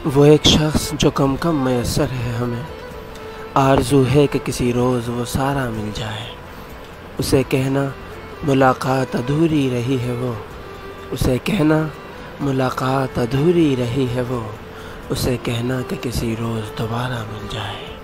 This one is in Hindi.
वो एक शख्स जो कम कम मैसर है हमें, आरज़ू है कि किसी रोज़ वो सारा मिल जाए। उसे कहना मुलाकात अधूरी रही है वो, उसे कहना मुलाकात अधूरी रही है वो, उसे कहना कि किसी रोज़ दोबारा मिल जाए।